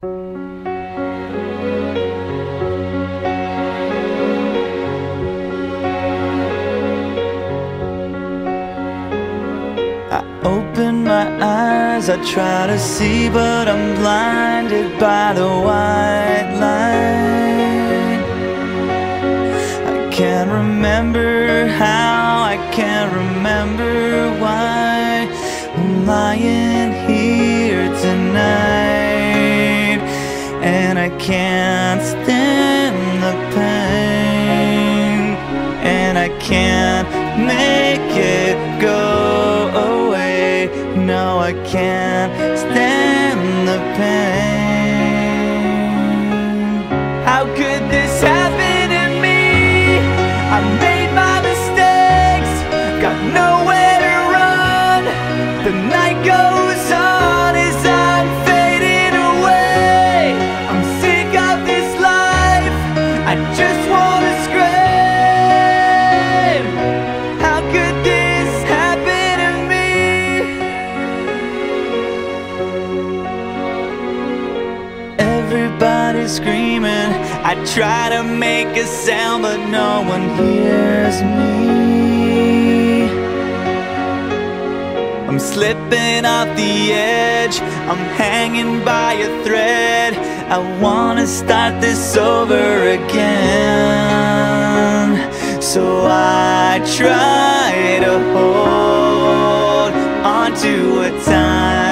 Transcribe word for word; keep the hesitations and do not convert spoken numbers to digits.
I open my eyes, I try to see, but I'm blinded by the white light. I can't remember how, I can't remember why I'm lying here tonight, and I can't stand the pain, and I can't make it go away. No, I can't stand the pain. How could this happen to me? I made my mistakes, got nowhere to run. The night goes on as I'm fading away. I'm sick of this life, I just wanna scream. How could this happen to me? Everybody's screaming, I try to make a sound, but no one hears me. I'm slipping off the edge, I'm hanging by a thread. I wanna start this over again, so I try to hold on to a time